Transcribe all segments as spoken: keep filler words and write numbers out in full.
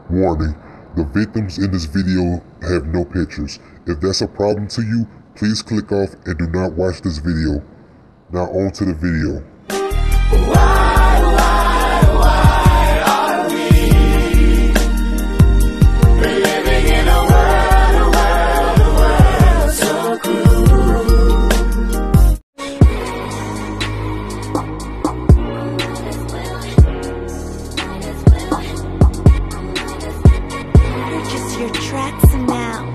Warning, the victims in this video have no pictures. If that's a problem to you, please click off and do not watch this video. Now on to the video. Why, why, why are we living in a world, a world, a world so cruel? Purchase your tracks now.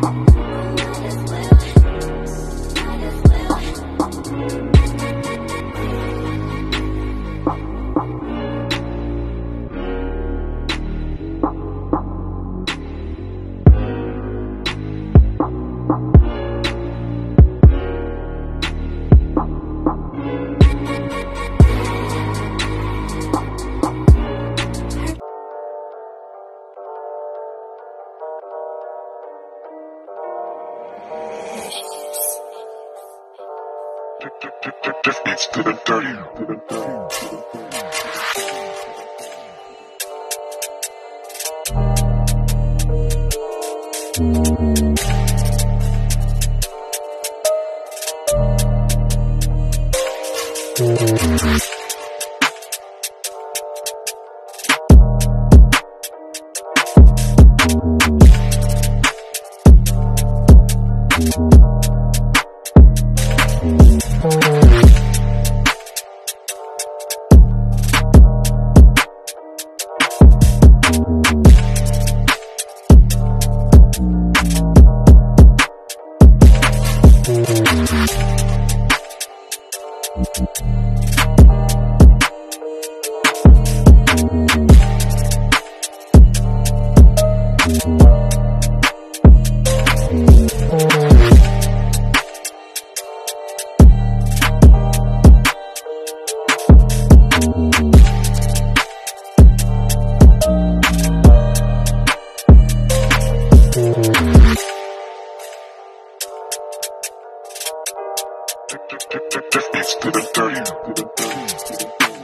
This beats to the dirty, to the dirty. This beats to the dirty, to the dirty.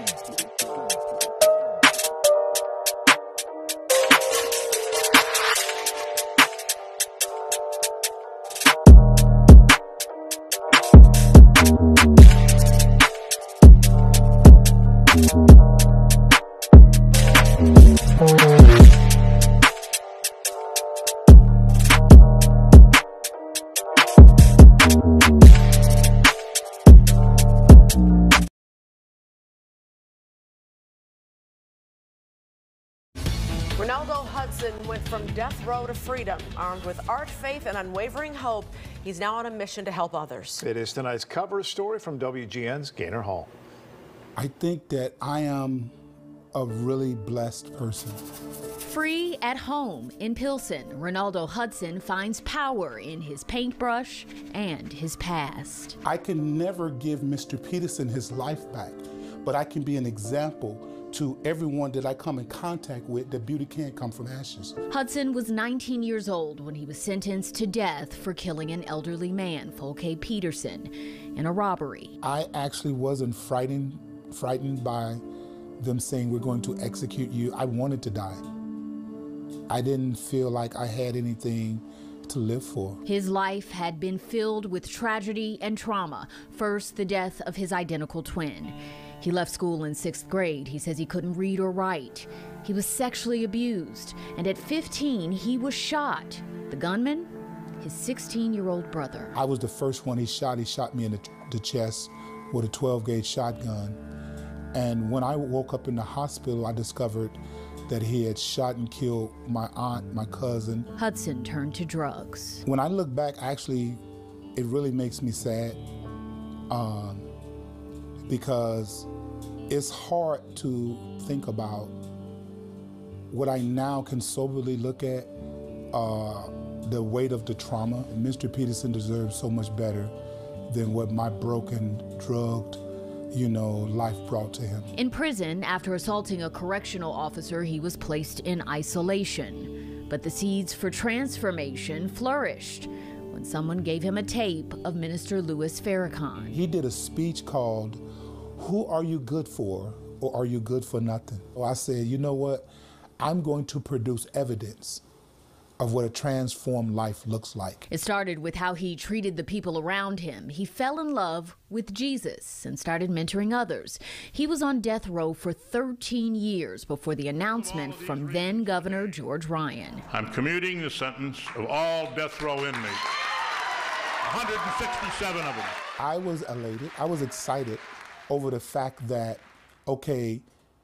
Renaldo Hudson went from death row to freedom. Armed with art, faith, and unwavering hope, he's now on a mission to help others. It is tonight's cover story from W G N's Gaynor Hall. I think that I am a really blessed person. Free at home in Pilsen, Renaldo Hudson finds power in his paintbrush and his past. I can never give Mister Peterson his life back, but I can be an example to everyone that I come in contact with that beauty can't come from ashes. Hudson was nineteen years old when he was sentenced to death for killing an elderly man, Folke Peterson, in a robbery. I actually wasn't frightened, frightened by them saying we're going to execute you. I wanted to die. I didn't feel like I had anything to live for. His life had been filled with tragedy and trauma. First, the death of his identical twin. He left school in sixth grade. He says he couldn't read or write. He was sexually abused, and at fifteen, he was shot. The gunman, his sixteen-year-old brother. I was the first one he shot. He shot me in the, the chest with a twelve gauge shotgun. And when I woke up in the hospital, I discovered that he had shot and killed my aunt, my cousin. Hudson turned to drugs. When I look back, actually, it really makes me sad. Um, because it's hard to think about what I now can soberly look at, uh, the weight of the trauma. Mister Peterson deserves so much better than what my broken, drugged, you know, life brought to him. In prison, after assaulting a correctional officer, he was placed in isolation. But the seeds for transformation flourished when someone gave him a tape of Minister Louis Farrakhan. He did a speech called, "Who are you good for, or are you good for nothing?" Well, I said, you know what? I'm going to produce evidence of what a transformed life looks like. It started with how he treated the people around him. He fell in love with Jesus and started mentoring others. He was on death row for thirteen years before the announcement from then Governor George Ryan. I'm commuting the sentence of all death row inmates, one hundred sixty-seven of them. I was elated, I was excited over the fact that, okay,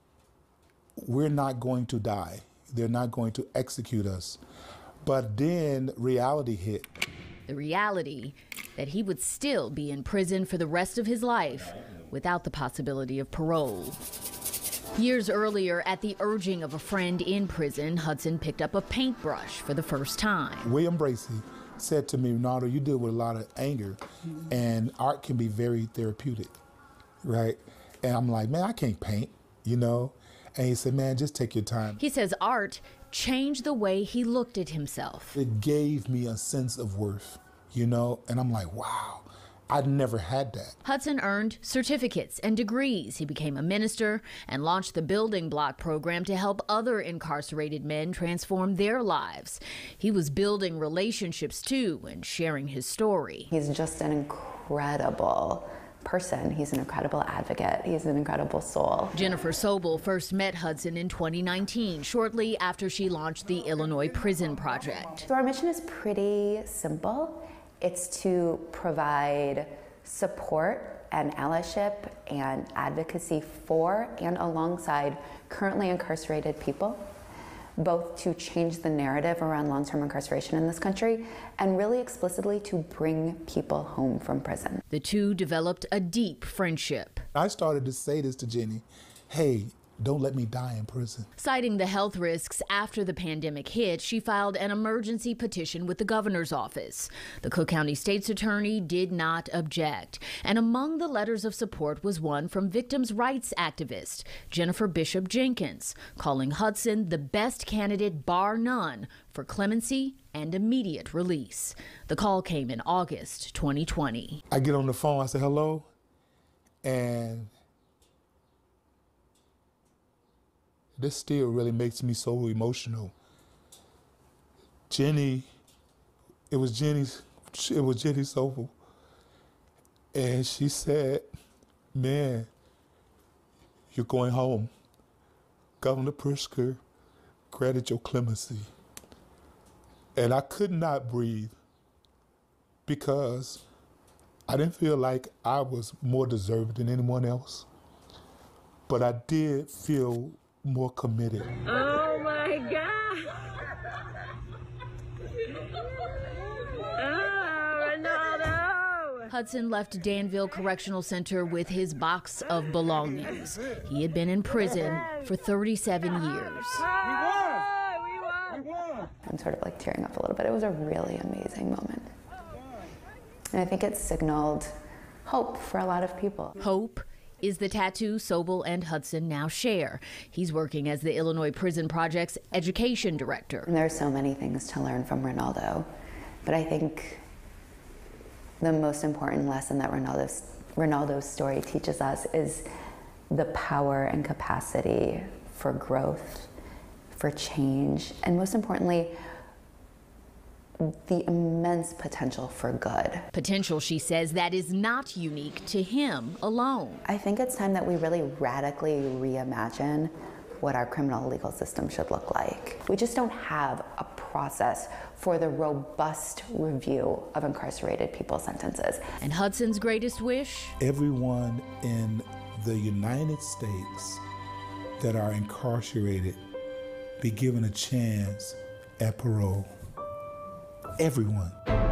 we're not going to die. They're not going to execute us. But then reality hit. The reality that he would still be in prison for the rest of his life without the possibility of parole. Years earlier, at the urging of a friend in prison, Hudson picked up a paintbrush for the first time. William Bracey said to me, Ronaldo, you deal with a lot of anger, and art can be very therapeutic, right? And I'm like, man, I can't paint, you know? And he said, man, just take your time. He says art changed the way he looked at himself. It gave me a sense of worth, you know? And I'm like, wow, I'd never had that. Hudson earned certificates and degrees. He became a minister and launched the Building Block program to help other incarcerated men transform their lives. He was building relationships too and sharing his story. He's just an incredible person. He's an incredible advocate. He's an incredible soul. Jennifer Sobel first met Hudson in twenty nineteen, shortly after she launched the Illinois Prison Project. So our mission is pretty simple. It's to provide support and allyship and advocacy for and alongside currently incarcerated people, both to change the narrative around long-term incarceration in this country and really explicitly to bring people home from prison. The two developed a deep friendship. I started to say this to Jenny, hey, don't let me die in prison. Citing the health risks after the pandemic hit, she filed an emergency petition with the governor's office. The Cook County State's attorney did not object. And among the letters of support was one from victims' rights activist Jennifer Bishop Jenkins, calling Hudson the best candidate, bar none, for clemency and immediate release. The call came in August twenty twenty. I get on the phone, I say hello, and this still really makes me so emotional. Jenny, it was Jenny's, it was Jenny Sobel. And she said, man, you're going home. Governor Pritzker granted your clemency. And I could not breathe because I didn't feel like I was more deserving than anyone else. But I did feel more committed. Oh my God! Oh, Ronaldo! Hudson left Danville Correctional Center with his box of belongings. He had been in prison for thirty-seven years. We won! We won! We won! I'm sort of like tearing up a little bit. It was a really amazing moment. And I think it signaled hope for a lot of people. Hope is the tattoo Sobel and Hudson now share. He's working as the Illinois Prison Project's education director. And there are so many things to learn from Ronaldo, but I think the most important lesson that Ronaldo's, Ronaldo's story teaches us is the power and capacity for growth, for change, and most importantly, the immense potential for good. Potential, she says, that is not unique to him alone. I think it's time that we really radically reimagine what our criminal legal system should look like. We just don't have a process for the robust review of incarcerated people's sentences. And Hudson's greatest wish? Everyone in the United States that are incarcerated be given a chance at parole. Everyone.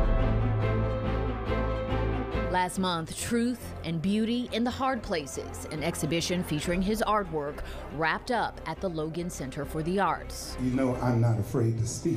Last month, Truth and Beauty in the Hard Places, an exhibition featuring his artwork, wrapped up at the Logan Center for the Arts. You know, I'm not afraid to speak.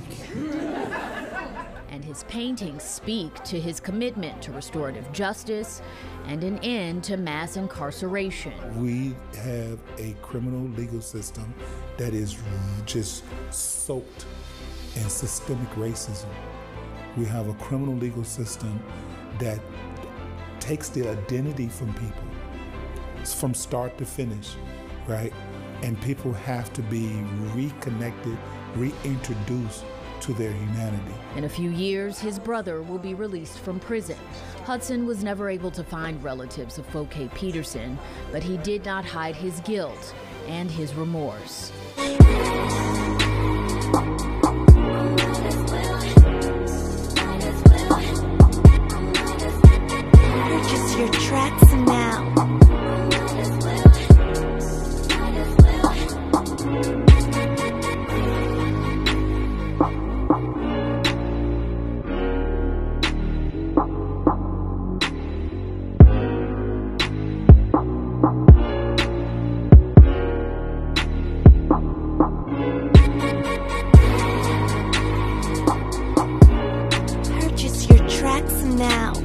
And his paintings speak to his commitment to restorative justice and an end to mass incarceration. We have a criminal legal system that is just soaked in systemic racism. We have a criminal legal system that takes the identity from people from start to finish, right? and people have to be reconnected, reintroduced to their humanity. In a few years, his brother will be released from prison. Hudson was never able to find relatives of Foke Peterson, but he did not hide his guilt and his remorse. Purchase your tracks now. Purchase your tracks now.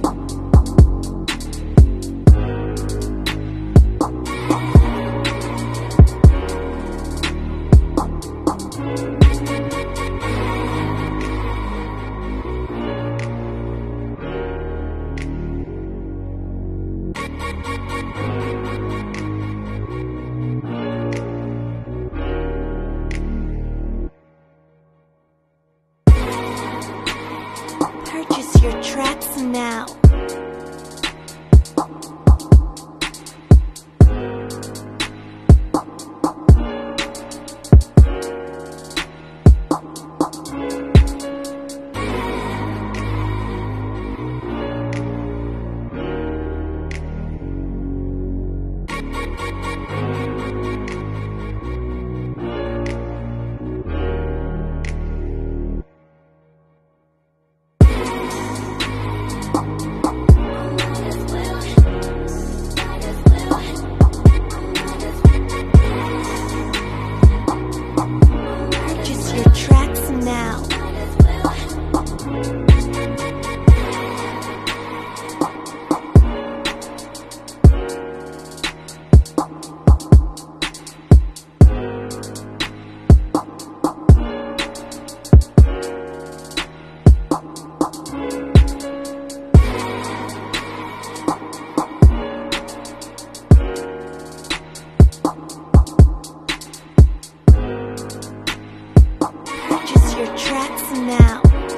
Purchase your tracks now. Purchase your tracks now. Purchase your tracks now.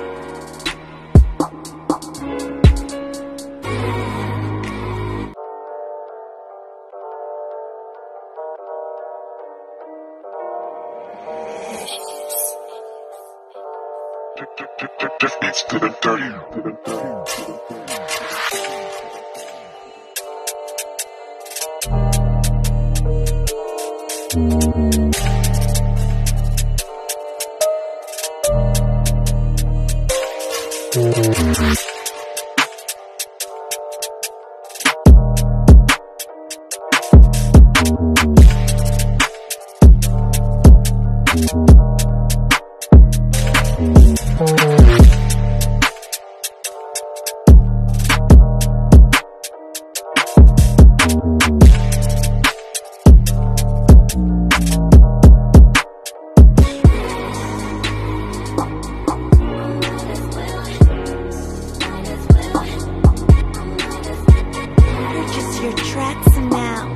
Just beats to the dirty. Purchase your tracks now.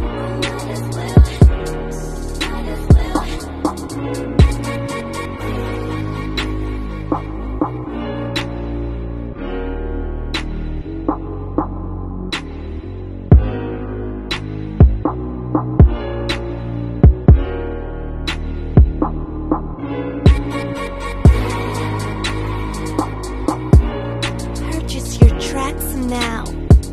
Purchase your tracks now.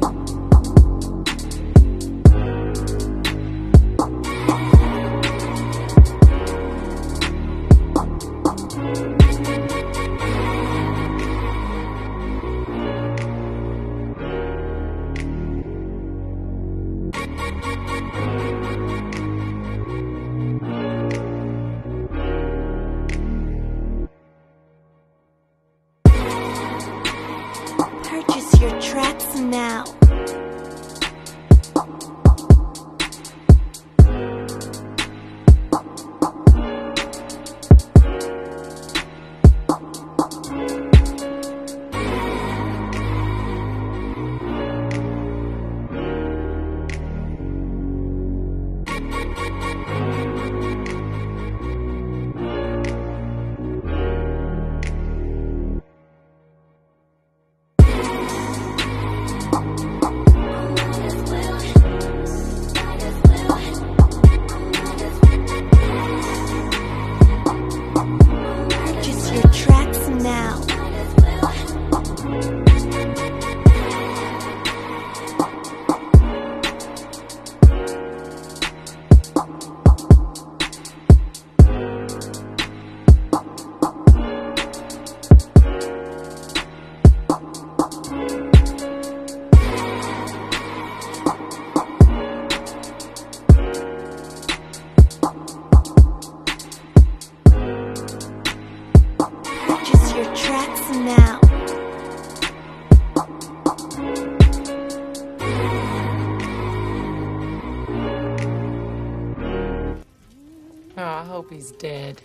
Purchase your tracks now. your tracks now. Oh, I hope he's dead.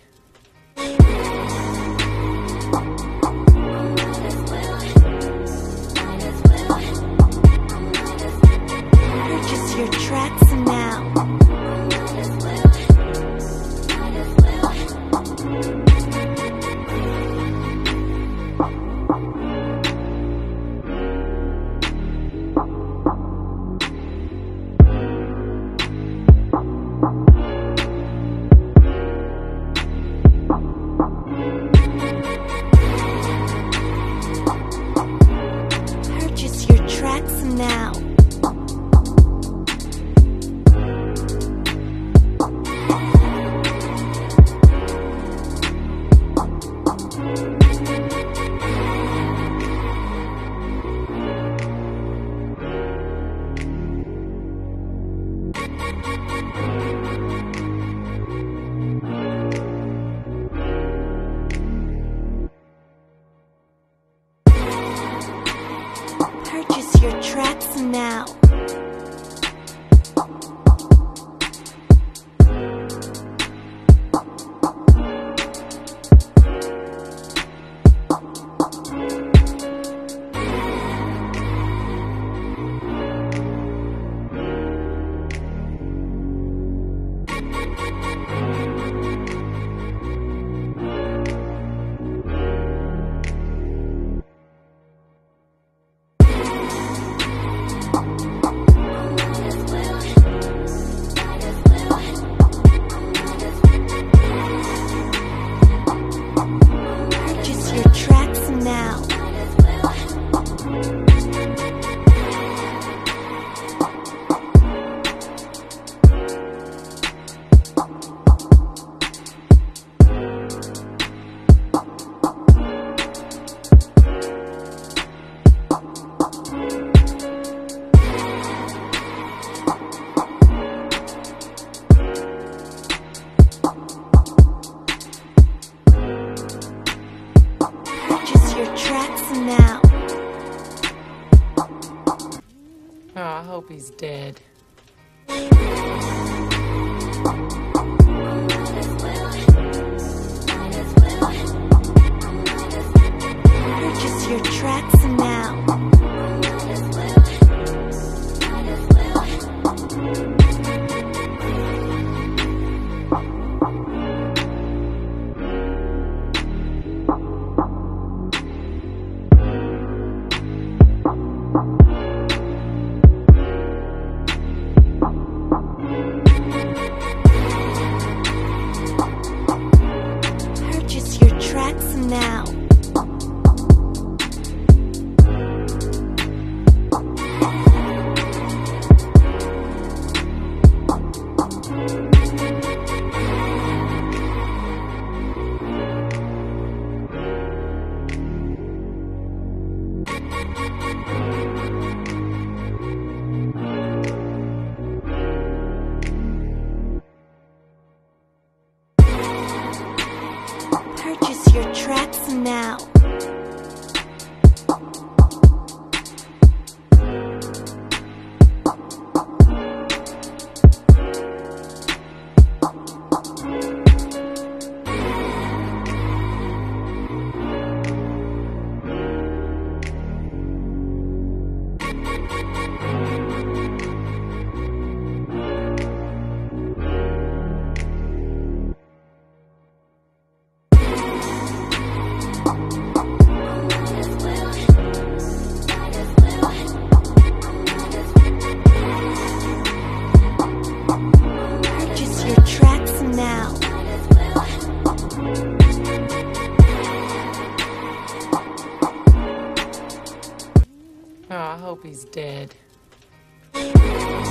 Purchase your tracks now. Purchase your tracks now. Purchase your tracks now. Purchase your tracks now. Purchase your tracks now. Oh, I hope he's dead. Purchase your tracks now. Purchase your tracks now. Purchase your tracks now. Purchase your tracks now. Oh, I hope he's dead.